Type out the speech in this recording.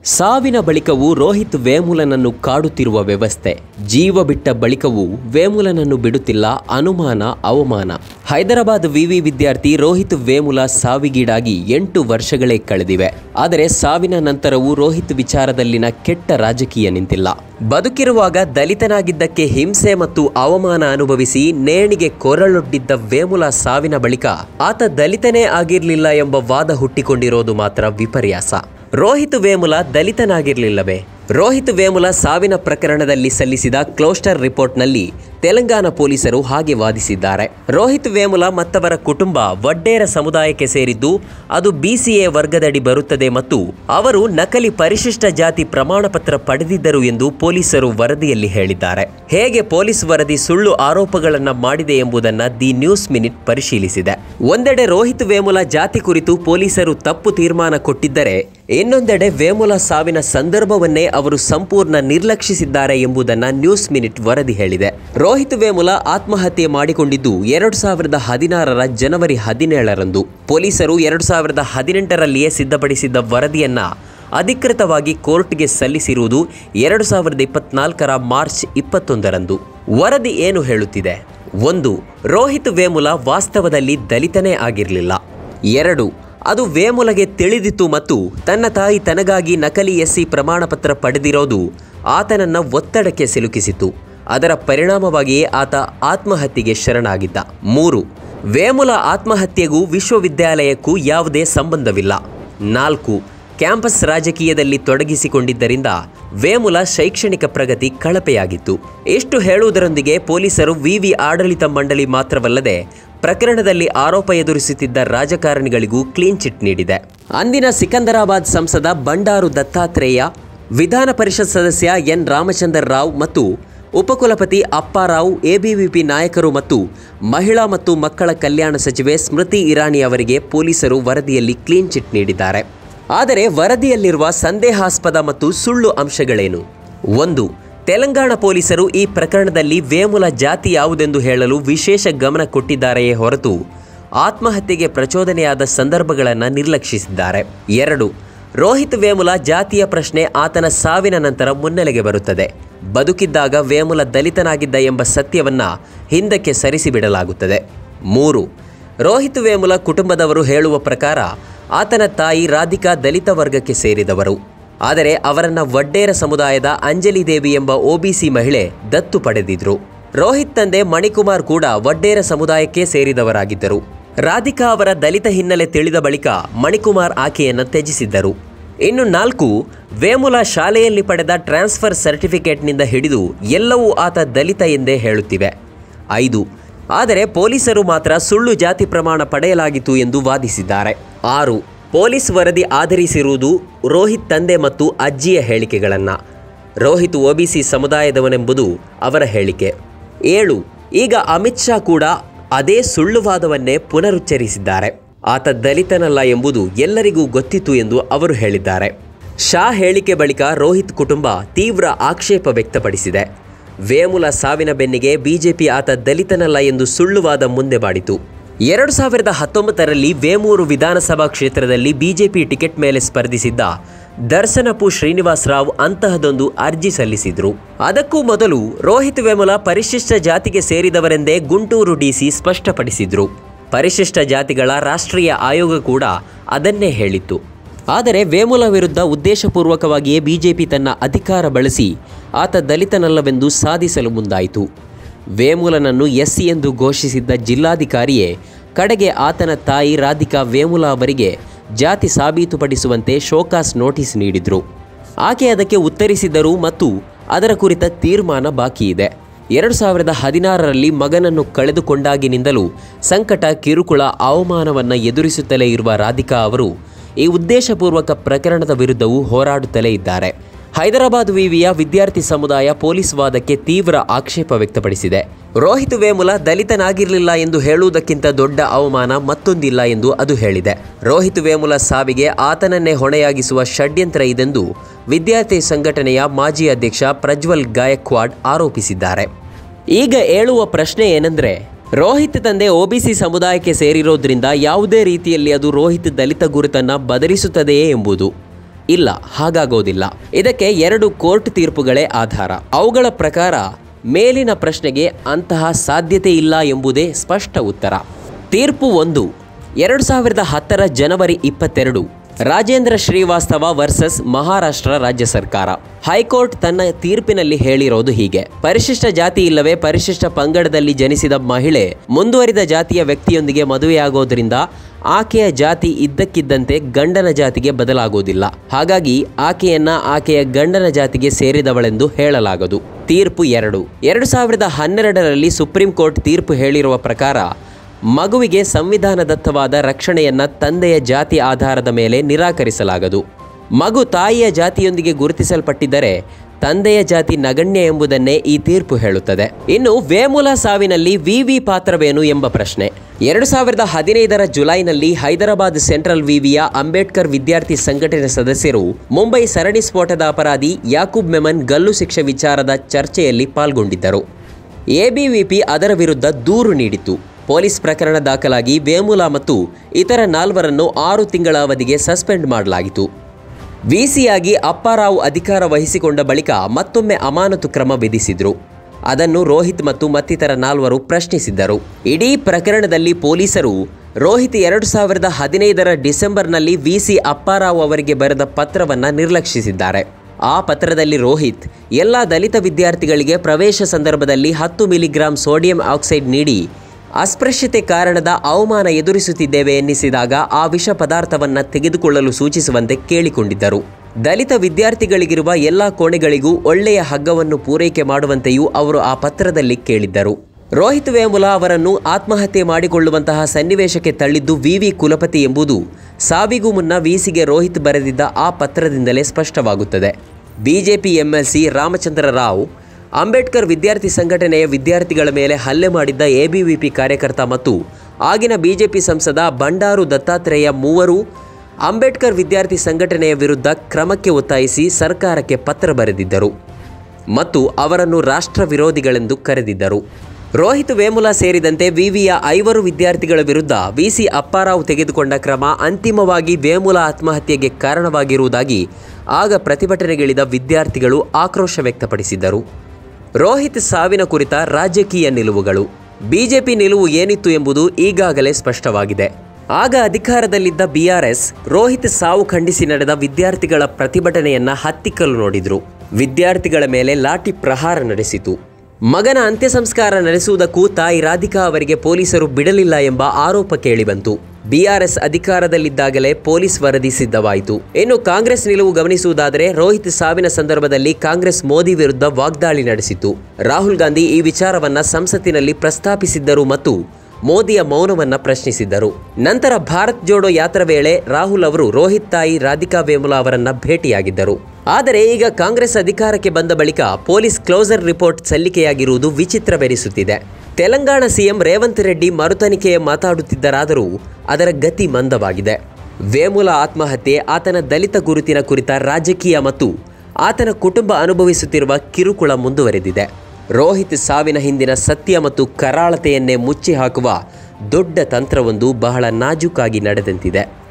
ಸಾವಿನ ಬಳಿಕವೂ ರೋಹಿತ್ ವೇಮುಲನನ್ನು ಕಾಡುತ್ತಿರುವ ವ್ಯವಸ್ಥೆ. ಜೀವ ಬಿಟ್ಟ ಬಳಿಕವೂ ವೇಮುಲನನ್ನು ಬಿಡುತ್ತಿಲ್ಲ ಅನುಮಾನ ಅವಮಾನ. ಹೈದರಾಬಾದ್ ವಿವಿ ವಿದ್ಯಾರ್ಥಿ ರೋಹಿತ್ ವೇಮುಲ ಸಾವಿಗೀಡಾಗಿ 8 ವರ್ಷಗಳೇ ಕಳೆದಿವೆ. ಆದರೆ ಸಾವಿನ ನಂತರವೂ ರೋಹಿತ್ ವಿಚಾರದಲ್ಲಿನ ಕೆಟ್ಟ ರಾಜಕೀಯ ನಿಂತಿಲ್ಲ. ಬದುಕಿರುವಾಗ ದಲಿತನಾಗಿದ್ದಕ್ಕೆ ಹಿಂಸೆ ಮತ್ತು ಅವಮಾನ ಅನುಭವಿಸಿ ನೇಣಿಗೆ ಕೊರಳೊಡ್ಡಿದ್ದ ವೇಮುಲ ಸಾವಿನ ಬಳಿಕ ಆತ ದಲಿತನೇ ಆಗಿರಲಿಲ್ಲ ಎಂಬ ವಾದ ಹುಟ್ಟಿಕೊಂಡಿರೋದು ಮಾತ್ರ ವಿಪರ್ಯಾಸ. ರೋಹಿತ್ ವೇಮುಲ ದಲಿತನಾಗಿರಲಿಲ್ಲವೇ? ರೋಹಿತ್ ವೇಮುಲ ಸಾವಿನ ಪ್ರಕರಣದಲ್ಲಿ ಸಲ್ಲಿಸಿದ ಕ್ಲೋಸ್ಟರ್ ರಿಪೋರ್ಟ್ನಲ್ಲಿ ತೆಲಂಗಾಣ ಪೊಲೀಸರು ಹಾಗೆ ವಾದಿಸಿದ್ದಾರೆ. ರೋಹಿತ್ ವೇಮುಲ ಮತ್ತವರ ಕುಟುಂಬ ವಡ್ಡೇರ ಸಮುದಾಯಕ್ಕೆ ಸೇರಿದ್ದು, ಅದು BCA ವರ್ಗದಡಿ ಬರುತ್ತದೆ ಮತ್ತು ಅವರು ನಕಲಿ ಪರಿಶಿಷ್ಟ ಜಾತಿ ಪ್ರಮಾಣಪತ್ರ ಪಡೆದಿದ್ದರು ಎಂದು ಪೊಲೀಸರು ವರದಿಯಲ್ಲಿ ಹೇಳಿದ್ದಾರೆ. ಹೇಗೆ ಪೊಲೀಸ್ ವರದಿ ಸುಳ್ಳು ಆರೋಪಗಳನ್ನು ಮಾಡಿದೆ ಎಂಬುದನ್ನು ದಿ ನ್ಯೂಸ್ ಮಿನಿಟ್ ಪರಿಶೀಲಿಸಿದೆ. ಒಂದೆಡೆ ರೋಹಿತ್ ವೇಮುಲ ಜಾತಿ ಕುರಿತು ಪೊಲೀಸರು ತಪ್ಪು ತೀರ್ಮಾನ ಕೊಟ್ಟಿದ್ದರೆ, ಇನ್ನೊಂದೆಡೆ ವೇಮುಲ ಸಾವಿನ ಸಂದರ್ಭವನ್ನೇ ಅವರು ಸಂಪೂರ್ಣ ನಿರ್ಲಕ್ಷಿಸಿದ್ದಾರೆ ಎಂಬುದನ್ನು ನ್ಯೂಸ್ ಮಿನಿಟ್ ವರದಿ ಹೇಳಿದೆ. ರೋಹಿತ್ ವೇಮುಲ ಆತ್ಮಹತ್ಯೆ ಮಾಡಿಕೊಂಡಿದ್ದು 2016ರ ಜನವರಿ 17ರಂದು. ಪೊಲೀಸರು 2018ರಲ್ಲಿಯೇ ಸಿದ್ಧಪಡಿಸಿದ್ದ ವರದಿಯನ್ನ ಅಧಿಕೃತವಾಗಿ ಕೋರ್ಟ್ಗೆ ಸಲ್ಲಿಸಿರುವುದು 2024ರ ಮಾರ್ಚ್ 21ರಂದು. ವರದಿ ಏನು ಹೇಳುತ್ತಿದೆ? 1. ರೋಹಿತ್ ವೇಮುಲ ವಾಸ್ತವದಲ್ಲಿ ದಲಿತನೇ ಆಗಿರಲಿಲ್ಲ. 2. ಅದು ವೇಮುಲಗೆ ತಿಳಿದಿತ್ತು ಮತ್ತು ತನ್ನ ತಾಯಿ ತನಗಾಗಿ ನಕಲಿ SC ಪ್ರಮಾಣಪತ್ರ ಪಡೆದಿರೋದು ಆತನನ್ನು ಒತ್ತಡಕ್ಕೆ ಸಿಲುಕಿಸಿತು. ಅದರ ಪರಿಣಾಮವಾಗಿಯೇ ಆತ ಆತ್ಮಹತ್ಯೆಗೆ ಶರಣಾಗಿದ್ದ. 3. ವೇಮುಲ ಆತ್ಮಹತ್ಯೆಗೂ ವಿಶ್ವವಿದ್ಯಾಲಯಕ್ಕೂ ಯಾವುದೇ ಸಂಬಂಧವಿಲ್ಲ. 4. ಕ್ಯಾಂಪಸ್ ರಾಜಕೀಯದಲ್ಲಿ ತೊಡಗಿಸಿಕೊಂಡಿದ್ದರಿಂದ ವೇಮುಲ ಶೈಕ್ಷಣಿಕ ಪ್ರಗತಿ ಕಳಪೆಯಾಗಿತ್ತು. ಇಷ್ಟು ಹೇಳುವುದರೊಂದಿಗೆ ಪೊಲೀಸರು ವಿವಿ ಆಡಳಿತ ಮಂಡಳಿ ಮಾತ್ರವಲ್ಲದೆ ಪ್ರಕರಣದಲ್ಲಿ ಆರೋಪ ಎದುರಿಸುತ್ತಿದ್ದ ರಾಜಕಾರಣಿಗಳಿಗೂ ಕ್ಲೀನ್ ಚಿಟ್ ನೀಡಿದೆ. ಅಂದಿನ ಸಿಕಂದರಾಬಾದ್ ಸಂಸದ ಬಂಡಾರು ದತ್ತಾತ್ರೇಯ, ವಿಧಾನ ಪರಿಷತ್ ಸದಸ್ಯ ಎನ್ ರಾಮಚಂದ್ರ ರಾವ್ ಮತ್ತು ಉಪಕುಲಪತಿ ಅಪ್ಪಾರಾವ್, ABVP ನಾಯಕರು ಮತ್ತು ಮಹಿಳಾ ಮತ್ತು ಮಕ್ಕಳ ಕಲ್ಯಾಣ ಸಚಿವೆ ಸ್ಮೃತಿ ಇರಾನಿ ಅವರಿಗೆ ಪೊಲೀಸರು ವರದಿಯಲ್ಲಿ ಕ್ಲೀನ್ ಚಿಟ್ ನೀಡಿದ್ದಾರೆ. ಆದರೆ ವರದಿಯಲ್ಲಿರುವ ಸಂದೇಹಾಸ್ಪದ ಮತ್ತು ಸುಳ್ಳು ಅಂಶಗಳೇನು? 1. ತೆಲಂಗಾಣ ಪೊಲೀಸರು ಈ ಪ್ರಕರಣದಲ್ಲಿ ವೇಮುಲ ಜಾತಿ ಯಾವುದೆಂದು ಹೇಳಲು ವಿಶೇಷ ಗಮನ ಕೊಟ್ಟಿದ್ದಾರೆಯೇ ಹೊರತು ಆತ್ಮಹತ್ಯೆಗೆ ಪ್ರಚೋದನೆಯಾದ ಸಂದರ್ಭಗಳನ್ನು ನಿರ್ಲಕ್ಷಿಸಿದ್ದಾರೆ. 2. ರೋಹಿತ್ ವೇಮುಲ ಜಾತಿಯ ಪ್ರಶ್ನೆ ಆತನ ಸಾವಿನ ನಂತರ ಮುನ್ನೆಲೆಗೆ ಬರುತ್ತದೆ. ಬದುಕಿದ್ದಾಗ ವೇಮುಲ ದಲಿತನಾಗಿದ್ದ ಎಂಬ ಸತ್ಯವನ್ನು ಹಿಂದಕ್ಕೆ ಸರಿಸಿಬಿಡಲಾಗುತ್ತದೆ. 3. ರೋಹಿತ್ ವೇಮುಲ ಕುಟುಂಬದವರು ಹೇಳುವ ಪ್ರಕಾರ ಆತನ ತಾಯಿ ರಾಧಿಕಾ ದಲಿತ ವರ್ಗಕ್ಕೆ ಸೇರಿದವರು. ಆದರೆ ಅವರನ್ನ ವಡ್ಡೇರ ಸಮುದಾಯದ ಅಂಜಲಿ ದೇವಿ ಎಂಬ OBC ಮಹಿಳೆ ದತ್ತು ಪಡೆದಿದ್ರು. ರೋಹಿತ್ ತಂದೆ ಮಣಿಕುಮಾರ್ ಕೂಡ ವಡ್ಡೇರ ಸಮುದಾಯಕ್ಕೆ ಸೇರಿದವರಾಗಿದ್ದರು. ರಾಧಿಕಾ ಅವರ ದಲಿತ ಹಿನ್ನೆಲೆ ತಿಳಿದ ಬಳಿಕ ಮಣಿಕುಮಾರ್ ಆಕೆಯನ್ನು ತ್ಯಜಿಸಿದ್ದರು. ಇನ್ನು 4. ವೇಮುಲ ಶಾಲೆಯಲ್ಲಿ ಪಡೆದ ಟ್ರಾನ್ಸ್ಫರ್ ಸರ್ಟಿಫಿಕೇಟ್ನಿಂದ ಹಿಡಿದು ಎಲ್ಲವೂ ಆತ ದಲಿತ ಎಂದೇ ಹೇಳುತ್ತಿವೆ. 5. ಆದರೆ ಪೊಲೀಸರು ಮಾತ್ರ ಸುಳ್ಳು ಜಾತಿ ಪ್ರಮಾಣ ಪಡೆಯಲಾಗಿತ್ತು ಎಂದು ವಾದಿಸಿದ್ದಾರೆ. 6. ಪೊಲೀಸ್ ವರದಿ ಆಧರಿಸಿರುವುದು ರೋಹಿತ್ ತಂದೆ ಮತ್ತು ಅಜ್ಜಿಯ ಹೇಳಿಕೆಗಳನ್ನು. ರೋಹಿತ್ OBC ಸಮುದಾಯದವನೆಂಬುದು ಅವರ ಹೇಳಿಕೆ. 7. ಈಗ ಅಮಿತ್ ಶಾ ಕೂಡ ಅದೇ ಸುಳ್ಳುವಾದವನ್ನೇ ಪುನರುಚ್ಚರಿಸಿದ್ದಾರೆ. ಆತ ದಲಿತನಲ್ಲ ಎಂಬುದು ಎಲ್ಲರಿಗೂ ಗೊತ್ತಿತ್ತು ಎಂದು ಅವರು ಹೇಳಿದ್ದಾರೆ. ಶಾ ಹೇಳಿಕೆ ಬಳಿಕ ರೋಹಿತ್ ಕುಟುಂಬ ತೀವ್ರ ಆಕ್ಷೇಪ ವ್ಯಕ್ತಪಡಿಸಿದೆ. ವೇಮುಲ ಸಾವಿನ ಬೆನ್ನಿಗೆ BJP ಆತ ದಲಿತನಲ್ಲ ಎಂದು ಸುಳ್ಳುವಾದ ಮುಂದೆ ಮಾಡಿತು. 2019ರಲ್ಲಿ ವೇಮೂರು ವಿಧಾನಸಭಾ ಕ್ಷೇತ್ರದಲ್ಲಿ BJP ಟಿಕೆಟ್ ಮೇಲೆ ಸ್ಪರ್ಧಿಸಿದ್ದ ದರ್ಶನಪು ಶ್ರೀನಿವಾಸ್ ರಾವ್ ಅಂತಹದೊಂದು ಅರ್ಜಿ ಸಲ್ಲಿಸಿದ್ರು. ಅದಕ್ಕೂ ಮೊದಲು ರೋಹಿತ್ ವೇಮುಲ ಪರಿಶಿಷ್ಟ ಜಾತಿಗೆ ಸೇರಿದವರೆಂದೇ ಗುಂಟೂರು DC ಸ್ಪಷ್ಟಪಡಿಸಿದ್ರು. ಪರಿಶಿಷ್ಟ ಜಾತಿಗಳ ರಾಷ್ಟ್ರೀಯ ಆಯೋಗ ಕೂಡ ಅದನ್ನೇ ಹೇಳಿತ್ತು. ಆದರೆ ವೇಮುಲ ವಿರುದ್ಧ ಉದ್ದೇಶಪೂರ್ವಕವಾಗಿಯೇ BJP ತನ್ನ ಅಧಿಕಾರ ಬಳಸಿ ಆತ ದಲಿತನಲ್ಲವೆಂದು ಸಾಧಿಸಲು ಮುಂದಾಯಿತು. ವೇಮುಲನನ್ನು SC ಎಂದು ಘೋಷಿಸಿದ್ದ ಜಿಲ್ಲಾಧಿಕಾರಿಯೇ ಕಡೆಗೆ ಆತನ ತಾಯಿ ರಾಧಿಕಾ ವೇಮುಲ ಅವರಿಗೆ ಜಾತಿ ಸಾಬೀತುಪಡಿಸುವಂತೆ ಶೋಕಾಸ್ ನೋಟಿಸ್ ನೀಡಿದರು. ಆಕೆ ಅದಕ್ಕೆ ಉತ್ತರಿಸಿದ್ದರು ಮತ್ತು ಅದರ ಕುರಿತ ತೀರ್ಮಾನ ಬಾಕಿ ಇದೆ. 2016ರಲ್ಲಿ ಮಗನನ್ನು ಕಳೆದುಕೊಂಡಾಗಿನಿಂದಲೂ ಸಂಕಟ, ಕಿರುಕುಳ, ಅವಮಾನವನ್ನು ಎದುರಿಸುತ್ತಲೇ ಇರುವ ರಾಧಿಕಾ ಅವರು ಈ ಉದ್ದೇಶಪೂರ್ವಕ ಪ್ರಕರಣದ ವಿರುದ್ಧವೂ ಹೋರಾಡುತ್ತಲೇ ಇದ್ದಾರೆ. ಹೈದರಾಬಾದ್ ವಿವಿಯ ವಿದ್ಯಾರ್ಥಿ ಸಮುದಾಯ ಪೊಲೀಸ್ ವಾದಕ್ಕೆ ತೀವ್ರ ಆಕ್ಷೇಪ ವ್ಯಕ್ತಪಡಿಸಿದೆ. ರೋಹಿತ್ ವೇಮುಲ ದಲಿತನಾಗಿರಲಿಲ್ಲ ಎಂದು ಹೇಳುವುದಕ್ಕಿಂತ ದೊಡ್ಡ ಅವಮಾನ ಮತ್ತೊಂದಿಲ್ಲ ಎಂದು ಅದು ಹೇಳಿದೆ. ರೋಹಿತ್ ವೇಮುಲ ಸಾವಿಗೆ ಆತನನ್ನೇ ಹೊಣೆಯಾಗಿಸುವ ಷಡ್ಯಂತ್ರ ಇದೆಂದು ವಿದ್ಯಾರ್ಥಿ ಸಂಘಟನೆಯ ಮಾಜಿ ಅಧ್ಯಕ್ಷ ಪ್ರಜ್ವಲ್ ಗಾಯಕ್ವಾಡ್ ಆರೋಪಿಸಿದ್ದಾರೆ. ಈಗ ಏಳುವ ಪ್ರಶ್ನೆ ಏನೆಂದರೆ, ರೋಹಿತ್ ತಂದೆ OBC ಸಮುದಾಯಕ್ಕೆ ಸೇರಿರೋದ್ರಿಂದ ಯಾವುದೇ ರೀತಿಯಲ್ಲಿ ಅದು ರೋಹಿತ್ ದಲಿತ ಗುರುತನ್ನು ಬದಲಿಸುತ್ತದೆಯೇ ಎಂಬುದು. ಇಲ್ಲ, ಹಾಗಾಗೋದಿಲ್ಲ. ಇದಕ್ಕೆ 2 ಕೋರ್ಟ್ ತೀರ್ಪುಗಳೇ ಆಧಾರ. ಅವುಗಳ ಪ್ರಕಾರ ಮೇಲಿನ ಪ್ರಶ್ನೆಗೆ ಅಂತಹ ಸಾಧ್ಯತೆ ಇಲ್ಲ ಎಂಬುದೇ ಸ್ಪಷ್ಟ ಉತ್ತರ. ತೀರ್ಪು 1, 2010 ಜನವರಿ 22, ರಾಜೇಂದ್ರ ಶ್ರೀವಾಸ್ತವ ವರ್ಸಸ್ ಮಹಾರಾಷ್ಟ್ರ ರಾಜ್ಯ ಸರ್ಕಾರ. ಹೈಕೋರ್ಟ್ ತನ್ನ ತೀರ್ಪಿನಲ್ಲಿ ಹೇಳಿರೋದು ಹೀಗೆ: ಪರಿಶಿಷ್ಟ ಜಾತಿ ಇಲ್ಲವೇ ಪರಿಶಿಷ್ಟ ಪಂಗಡದಲ್ಲಿ ಜನಿಸಿದ ಮಹಿಳೆ ಮುಂದುವರಿದ ಜಾತಿಯ ವ್ಯಕ್ತಿಯೊಂದಿಗೆ ಮದುವೆಯಾಗೋದ್ರಿಂದ ಆಕೆಯ ಜಾತಿ ಇದ್ದಕ್ಕಿದ್ದಂತೆ ಗಂಡನ ಜಾತಿಗೆ ಬದಲಾಗುವುದಿಲ್ಲ. ಹಾಗಾಗಿ ಆಕೆಯ ಗಂಡನ ಜಾತಿಗೆ ಸೇರಿದವಳೆಂದು ಹೇಳಲಾಗದು. ತೀರ್ಪು 2, 2012ರಲ್ಲಿ ಸುಪ್ರೀಂ ಕೋರ್ಟ್ ತೀರ್ಪು ಹೇಳಿರುವ ಪ್ರಕಾರ ಮಗುವಿಗೆ ಸಂವಿಧಾನದತ್ತವಾದ ರಕ್ಷಣೆಯನ್ನ ತಂದೆಯ ಜಾತಿ ಆಧಾರದ ಮೇಲೆ ನಿರಾಕರಿಸಲಾಗದು. ಮಗು ತಾಯಿಯ ಜಾತಿಯೊಂದಿಗೆ ಗುರುತಿಸಲ್ಪಟ್ಟಿದ್ದರೆ ತಂದೆಯ ಜಾತಿ ನಗಣ್ಯ ಎಂಬುದನ್ನೇ ಈ ತೀರ್ಪು ಹೇಳುತ್ತದೆ. ಇನ್ನು ವೇಮುಲಾ ಸಾವಿನಲ್ಲಿ ವಿವಿ ಪಾತ್ರವೇನು ಎಂಬ ಪ್ರಶ್ನೆ. 2015 ಜುಲೈನಲ್ಲಿ ಹೈದರಾಬಾದ್ ಸೆಂಟ್ರಲ್ ವಿವಿಯ ಅಂಬೇಡ್ಕರ್ ವಿದ್ಯಾರ್ಥಿ ಸಂಘಟನೆ ಸದಸ್ಯರು ಮುಂಬೈ ಸರಣಿ ಸ್ಫೋಟದ ಅಪರಾಧಿ ಯಾಕೂಬ್ ಮೆಮನ್ ಗಲ್ಲು ಶಿಕ್ಷೆ ವಿಚಾರದ ಚರ್ಚೆಯಲ್ಲಿ ಪಾಲ್ಗೊಂಡಿದ್ದರು. ಎಬಿವಿಪಿ ಅದರ ವಿರುದ್ಧ ದೂರು ನೀಡಿತು. ಪೊಲೀಸ್ ಪ್ರಕರಣ ದಾಖಲಾಗಿ ವೇಮುಲಾ ಮತ್ತು ಇತರ 4ರನ್ನು 6 ತಿಂಗಳ ಅವಧಿಗೆ ಸಸ್ಪೆಂಡ್ ಮಾಡಲಾಗಿತ್ತು. ವಿಸಿಯಾಗಿ ಅಪ್ಪಾರಾವ್ ಅಧಿಕಾರ ವಹಿಸಿಕೊಂಡ ಬಳಿಕ ಮತ್ತೊಮ್ಮೆ ಅಮಾನತು ಕ್ರಮ ವಿಧಿಸಿದ್ರು. ಅದನ್ನು ರೋಹಿತ್ ಮತ್ತು ಮತ್ತಿತರ 4ರು ಪ್ರಶ್ನಿಸಿದ್ದರು. ಇಡೀ ಪ್ರಕರಣದಲ್ಲಿ ಪೊಲೀಸರು ರೋಹಿತ್ 2015 ಡಿಸೆಂಬರ್ನಲ್ಲಿ ವಿಸಿ ಅಪ್ಪಾರಾವ್ ಅವರಿಗೆ ಬರೆದ ಪತ್ರವನ್ನು ನಿರ್ಲಕ್ಷಿಸಿದ್ದಾರೆ. ಆ ಪತ್ರದಲ್ಲಿ ರೋಹಿತ್ ಎಲ್ಲ ದಲಿತ ವಿದ್ಯಾರ್ಥಿಗಳಿಗೆ ಪ್ರವೇಶ ಸಂದರ್ಭದಲ್ಲಿ 10 ಮಿಲಿಗ್ರಾಂ ಸೋಡಿಯಂ ಆಕ್ಸೈಡ್ ನೀಡಿ ಅಸ್ಪೃಶ್ಯತೆ ಕಾರಣದ ಅವಮಾನ ಎದುರಿಸುತ್ತಿದ್ದೇವೆ ಎನ್ನಿಸಿದಾಗ ಆ ವಿಷ ಪದಾರ್ಥವನ್ನು ತೆಗೆದುಕೊಳ್ಳಲು ಸೂಚಿಸುವಂತೆ ಕೇಳಿಕೊಂಡಿದ್ದರು. ದಲಿತ ವಿದ್ಯಾರ್ಥಿಗಳಿಗಿರುವ ಎಲ್ಲ ಕೋಣೆಗಳಿಗೂ ಒಳ್ಳೆಯ ಹಗ್ಗವನ್ನು ಪೂರೈಕೆ ಮಾಡುವಂತೆಯೂ ಅವರು ಆ ಪತ್ರದಲ್ಲಿ ಕೇಳಿದ್ದರು. ರೋಹಿತ್ ವೇಮುಲಾ ಅವರನ್ನು ಆತ್ಮಹತ್ಯೆ ಮಾಡಿಕೊಳ್ಳುವಂತಹ ಸನ್ನಿವೇಶಕ್ಕೆ ತಳ್ಳಿದ್ದು ವಿವಿ ಕುಲಪತಿ ಎಂಬುದು ಸಾವಿಗೂ ಮುನ್ನ ವಿಸಿಗೆ ರೋಹಿತ್ ಬರೆದಿದ್ದ ಆ ಪತ್ರದಿಂದಲೇ ಸ್ಪಷ್ಟವಾಗುತ್ತದೆ. ಬಿಜೆಪಿ ಎಂಎಲ್ಸಿ ರಾಮಚಂದ್ರ ರಾವ್ ಅಂಬೇಡ್ಕರ್ ವಿದ್ಯಾರ್ಥಿ ಸಂಘಟನೆಯ ವಿದ್ಯಾರ್ಥಿಗಳ ಮೇಲೆ ಹಲ್ಲೆ ಮಾಡಿದ್ದ ಎಬಿವಿಪಿ ಕಾರ್ಯಕರ್ತ ಮತ್ತು ಆಗಿನ ಬಿಜೆಪಿ ಸಂಸದ ಬಂಡಾರು ದತ್ತಾತ್ರೇಯ ಮೂವರು ಅಂಬೇಡ್ಕರ್ ವಿದ್ಯಾರ್ಥಿ ಸಂಘಟನೆಯ ವಿರುದ್ಧ ಕ್ರಮಕ್ಕೆ ಒತ್ತಾಯಿಸಿ ಸರ್ಕಾರಕ್ಕೆ ಪತ್ರ ಬರೆದಿದ್ದರು ಮತ್ತು ಅವರನ್ನು ರಾಷ್ಟ್ರ ವಿರೋಧಿಗಳೆಂದು ಕರೆದಿದ್ದರು. ರೋಹಿತ್ ವೇಮುಲಾ ಸೇರಿದಂತೆ ವಿವಿಯ 5 ವಿದ್ಯಾರ್ಥಿಗಳ ವಿರುದ್ಧ ವಿಸಿ ಅಪ್ಪಾರಾವ್ ತೆಗೆದುಕೊಂಡ ಕ್ರಮ ಅಂತಿಮವಾಗಿ ವೇಮುಲಾ ಆತ್ಮಹತ್ಯೆಗೆ ಕಾರಣವಾಗಿರುವುದಾಗಿ ಆಗ ಪ್ರತಿಭಟನೆಗಿಳಿದ ವಿದ್ಯಾರ್ಥಿಗಳು ಆಕ್ರೋಶ ವ್ಯಕ್ತಪಡಿಸಿದ್ದರು. ರೋಹಿತ್ ಸಾವಿನ ಕುರಿತ ರಾಜಕೀಯ ನಿಲುವುಗಳು. ಬಿಜೆಪಿ ನಿಲುವು ಏನಿತ್ತು ಎಂಬುದು ಈಗಾಗಲೇ ಸ್ಪಷ್ಟವಾಗಿದೆ. ಆಗ ಅಧಿಕಾರದಲ್ಲಿದ್ದ ಬಿಆರ್ಎಸ್ ರೋಹಿತ್ ಸಾವು ಖಂಡಿಸಿ ನಡೆದ ವಿದ್ಯಾರ್ಥಿಗಳ ಪ್ರತಿಭಟನೆಯನ್ನ ಹತ್ತಿಕ್ಕಲು ನೋಡಿದ್ರು. ವಿದ್ಯಾರ್ಥಿಗಳ ಮೇಲೆ ಲಾಠಿ ಪ್ರಹಾರ ನಡೆಸಿತು. ಮಗನ ಅಂತ್ಯ ಸಂಸ್ಕಾರ ನಡೆಸುವುದಕ್ಕೂ ತಾಯಿ ರಾಧಿಕಾ ಅವರಿಗೆ ಪೊಲೀಸರು ಬಿಡಲಿಲ್ಲ ಎಂಬ ಆರೋಪ ಕೇಳಿಬಂತು. ಬಿಆರ್ಎಸ್ ಅಧಿಕಾರದಲ್ಲಿದ್ದಾಗಲೇ ಪೊಲೀಸ್ ವರದಿ ಸಿದ್ಧವಾಯಿತು. ಇನ್ನು ಕಾಂಗ್ರೆಸ್ ನಿಲುವು ಗಮನಿಸುವುದಾದರೆ ರೋಹಿತ್ ಸಾವಿನ ಸಂದರ್ಭದಲ್ಲಿ ಕಾಂಗ್ರೆಸ್ ಮೋದಿ ವಿರುದ್ಧ ವಾಗ್ದಾಳಿ ನಡೆಸಿತು. ರಾಹುಲ್ ಗಾಂಧಿ ಈ ವಿಚಾರವನ್ನ ಸಂಸತ್ತಿನಲ್ಲಿ ಪ್ರಸ್ತಾಪಿಸಿದ್ದರು ಮತ್ತು ಮೋದಿಯ ಮೌನವನ್ನ ಪ್ರಶ್ನಿಸಿದ್ದರು. ನಂತರ ಭಾರತ್ ಜೋಡೋ ಯಾತ್ರೆ ವೇಳೆ ರಾಹುಲ್ ಅವರು ರೋಹಿತ್ ತಾಯಿ ರಾಧಿಕಾ ವೇಮುಲಾ ಅವರನ್ನ ಭೇಟಿಯಾಗಿದ್ದರು. ಆದರೆ ಈಗ ಕಾಂಗ್ರೆಸ್ ಅಧಿಕಾರಕ್ಕೆ ಬಂದ ಬಳಿಕ ಪೊಲೀಸ್ ಕ್ಲೋಸರ್ ರಿಪೋರ್ಟ್ ಸಲ್ಲಿಕೆಯಾಗಿರುವುದು ವಿಚಿತ್ರವೆನಿಸುತ್ತಿದೆ. ತೆಲಂಗಾಣ ಸಿಎಂ ರೇವಂತ್ ರೆಡ್ಡಿ ಮರುತನಿಖೆಯ ಮಾತಾಡುತ್ತಿದ್ದರಾದರೂ ಅದರ ಗತಿ ಮಂದವಾಗಿದೆ. ವೇಮುಲಾ ಆತ್ಮಹತ್ಯೆ, ಆತನ ದಲಿತ ಗುರುತಿನ ಕುರಿತ ರಾಜಕೀಯ ಮತ್ತು ಆತನ ಕುಟುಂಬ ಅನುಭವಿಸುತ್ತಿರುವ ಕಿರುಕುಳ ಮುಂದುವರೆದಿದೆ. ರೋಹಿತ್ ಸಾವಿನ ಹಿಂದಿನ ಸತ್ಯ ಮತ್ತು ಕರಾಳತೆಯನ್ನೇ ಮುಚ್ಚಿ ಹಾಕುವ ದೊಡ್ಡ ತಂತ್ರವೊಂದು ಬಹಳ ನಾಜೂಕಾಗಿ ನಡೆದಂತಿದೆ.